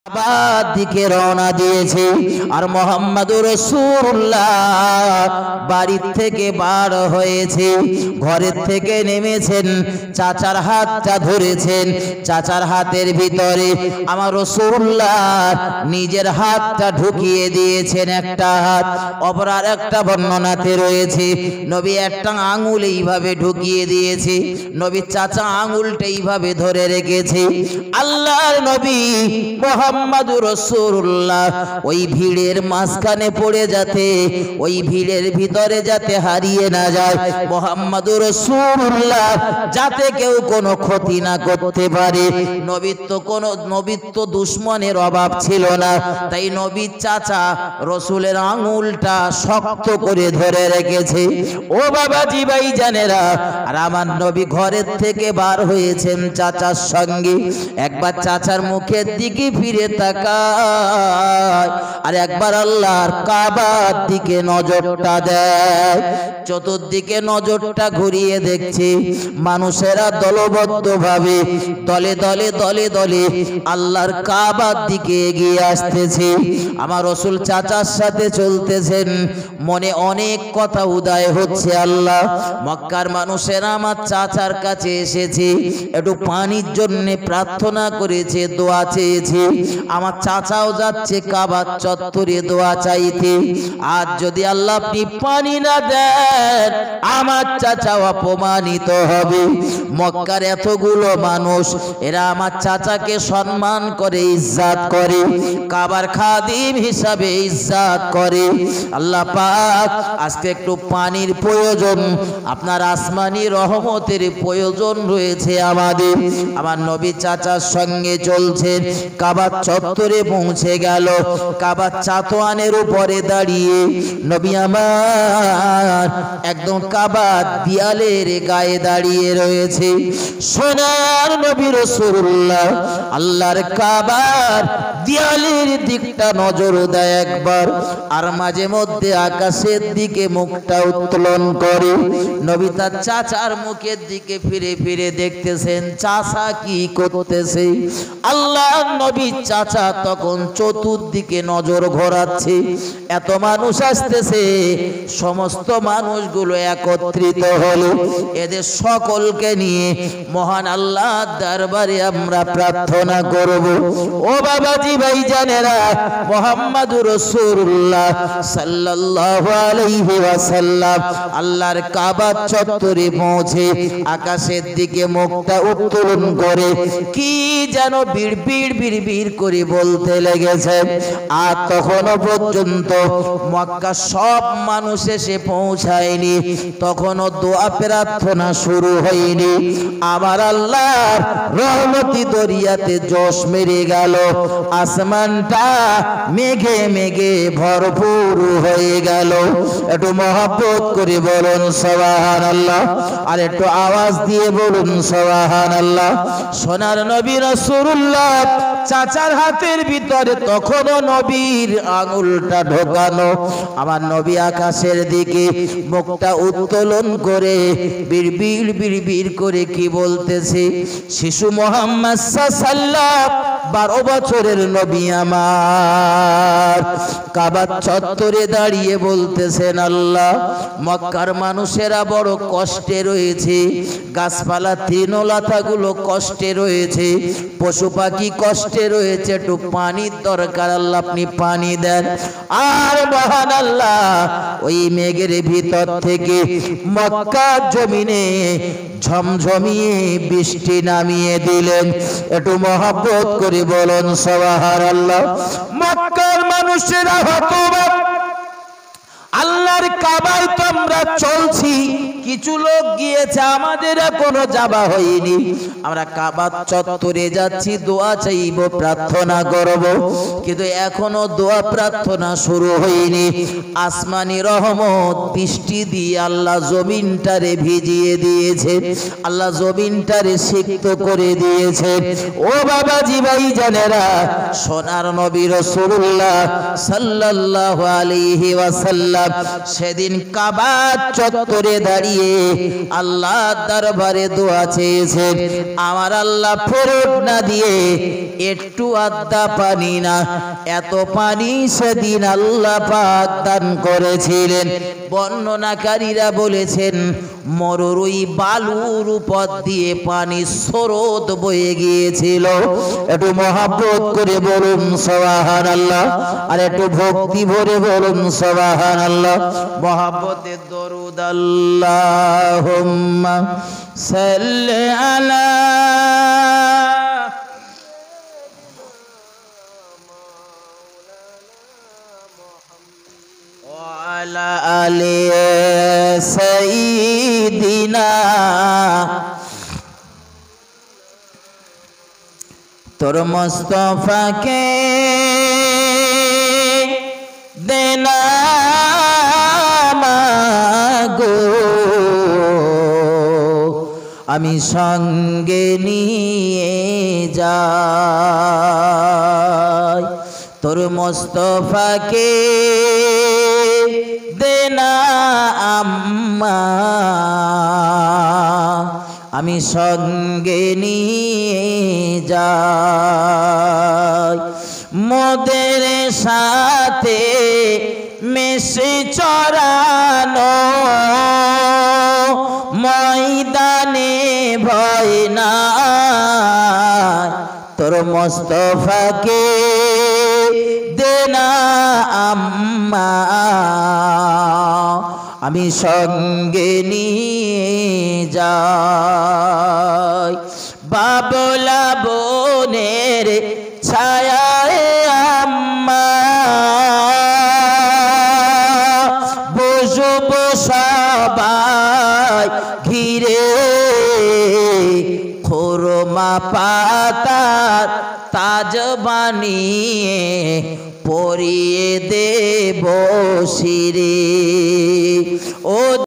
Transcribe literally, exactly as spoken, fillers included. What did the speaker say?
কাবার দিকে রওনা দিয়েছে। আর মুহাম্মদুর রাসূলুল্লাহ বাড়ির থেকে বার হয়েছে, ঘরের থেকে নেমেছেন, চাচার হাতটা ধরেছেন, চাচার হাতের ভিতরে আমার রাসূলুল্লাহ নিজের হাতটা ঢুকিয়ে দিয়েছেন। একটা হাত, অপর আর একটা বর্ণনাতে রয়েছে নবী একটা আঙুল এইভাবে ঢুকিয়ে দিয়েছে, নবী চাচা আঙুলটা এইভাবে ধরে রেখেছে। আল্লাহর নবী মুহাম্মদুর রাসূলুল্লাহ ওই ভিড়ের মাঝখানে পড়ে যাতে, ওই ভিড়ের ভিতরে যাতে হারিয়ে না যায়, মুহাম্মদুর রাসূলুল্লাহ যাতে কেউ কোনো ক্ষতি না করতে পারে। নবীর তো কোনো নবীর তো দুশমনের অভাব ছিল না, তাই নবীর চাচা রসুলের আঙুলটা শক্ত করে ধরে রেখেছে। ও বাবাজি ভাই জানেরা, আর আমার নবী ঘরের থেকে বার হয়েছেন চাচার সঙ্গে। একবার চাচার মুখের দিকে ফিরে তাকায়, আর একবার আল্লাহর কাবার দিকে নজরটা দেয়। চতুর্দিকে নজরটা ঘুরিয়ে দেখছে মানুষেরা দলবদ্ধ ভাবে দলে দলে দলে দলে আল্লাহর কাবার দিকে এগিয়ে আসতেছে। আমার রাসূল চাচার সাথে চলতেছেন, মনে অনেক কথা উদয় হচ্ছে। আল্লাহ, মক্কার মানুষেরা আমার চাচার কাছে এসেছে, একটু পানির জন্য প্রার্থনা করেছে, দোয়া চেয়েছে। আমার চাচাও যাচ্ছে কাবার চত্বরে দোয়া চাইতে। আর যদি আল্লাহ আপনি পানি না দেন, আমার চাচাও অপমানিত হবে। মক্কার এতগুলো মানুষ, এরা আমার চাচাকে সম্মান করে, ইজ্জত করে, কাবার খাদিম হিসাবে ইজ্জত করে। আল্লাহ পাক আজকে একটু পানির প্রয়োজন, আপনার আসমানি রহমতের প্রয়োজন রয়েছে আমাদের। আমার নবী চাচার সঙ্গে চলছেন, কাবার চত্বরে পৌঁছে গেল। কাবার চাতোয়ানের উপরে দাঁড়িয়ে নবী আমার একদম কাবার দেয়ালের গায়ে দাঁড়িয়ে রয়েছে। সোনার নবী রাসূলুল্লাহ আল্লাহর কাবার দেয়ালের দিকটা নজর দেয় একবার, আর মাঝে মধ্যে আকাশের দিকে মুখটা উত্তোলন করে। নবী তার চাচার মুখের দিকে ফিরে ফিরে দেখতেছেন চাচা কি করতেছে। আল্লাহ নবী চাচা তখন চতুর্দিকে নজর ঘোরাচ্ছে, এত মানুষ আসতেছে, সমস্ত মানুষগুলো একত্রিত হলো। এদের সকলকে নিয়ে মহান আল্লাহর দরবারে আমরা প্রার্থনা করব। ও বাবাজি ভাই জানেরা, মুহাম্মদুর রাসূলুল্লাহ সাল্লাল্লাহু আলাইহি ওয়াসাল্লাম আল্লাহর কাবার চত্বরে পৌঁছে আকাশের দিকে মুখটা উত্তোলন করে কি যেন বিড়বিড় বিড়বিড় করে বলতে লেগেছেন। আর তখনও পর্যন্ত মক্কা সব মানুষ এসে পৌঁছায়নি, তখনও দোয়া প্রার্থনা শুরু হয়নি। আবার আল্লাহর রহমতি দরিয়াতে জোশ মেরে গেল, আসমানটা মেঘে মেঘে ভরপুর হয়ে গেল। একটু মহব্বত করে বলুন সুবহানাল্লাহ, আর একটু আওয়াজ দিয়ে বলুন সুবহানাল্লাহ। সোনার নবী রাসূলুল্লাহ চাচার হাতের ভিতরে তখনও নবীর আঙুলটা ঢোকানো। আমার নবী আকাশের দিকে মুখটা উত্তোলন করে বিড়বিড় বিড়বিড় করে কি বলতেছে। শিশু মুহাম্মদ সাল্লাল্লাহু বারো বছরের নবী আমার কাবার চত্বরে দাঁড়িয়ে বলতেছেন, আল্লাহ মক্কার মানুষেরা বড় কষ্টে রয়েছে, গাছপালা তৃণলতাগুলো কষ্টে রয়েছে, পশু পাখি কষ্টে রয়েছে, একটু পানির দরকার, আল্লাহ আপনি পানি দেন। আর মহান আল্লাহ ওই মেঘের ভিতর থেকে মক্কার জমিনে ঝমঝমিয়ে বৃষ্টি নামিয়ে দিলেন। একটু মহব্বত করে বলুন সুবহানাল্লাহ। মক্কার মানুষেরা হতবাক, আল্লাহর কাবায় তো আমরা চলছি, কিছু লোক গিয়েছে, আমাদের এখনো যাওয়া হয়নি। আমরা কাবার চত্বরে যাচ্ছি, দোয়া চাইব, প্রার্থনা করব, কিন্তু এখনো দোয়া প্রার্থনা শুরু হয়নি। আসমানি রহমত বৃষ্টি দিয়ে আল্লাহ জমিনটারে ভিজিয়ে দিয়েছে, আল্লাহ জমিনটারে সিক্ত করে দিয়েছে। ও বাবাজি ভাই জানেরা, সোনার নবী রাসূলুল্লাহ সাল্লাল্লাহু আলাইহি ওয়াসাল্লাম সেদিন কাবা চত্বরে দাঁড়িয়ে আল্লাহর দরবারে দোয়া চেয়েছেন। আমার আল্লাহ ফেরত না দিয়ে একটু আধা পানি না, এত পানি সেদিন আল্লাহ পাক দান করেছিলেন। বর্ণনাকারীরা বলেছেন মরুরই বালুর উপর দিয়ে পানি স্রোত বয়ে গিয়েছিল। একটু মহব্বত করে বলুন সুবহানাল্লাহ, আর একটু ভক্তি ভরে বলুন সুবহানাল্লাহ। মহব্বতের দরুদ আল্লাহুম্মা সাল্লি আলা ওয়ালা আলি সাইয়্যিদিনা। তোর মুস্তাফাকে দেনা মাগো, আমি সঙ্গে নিয়ে যাই। তোর মুস্তাফাকে দেনা আম্মা, আমি সঙ্গে নিয়ে যাই। মোদের সাথে মেশে চরানো ময়দানে ভয় না, তোর মুস্তাফাকে দেনা আম্মা, আমি সঙ্গে নিয়ে যাই। বাবলা বনের ছায়ায় আম্মা বসব সবাই ঘিরে, খোরমা পাতার তাজ বানিয়ে পরিয়ে দেব শিরে। ও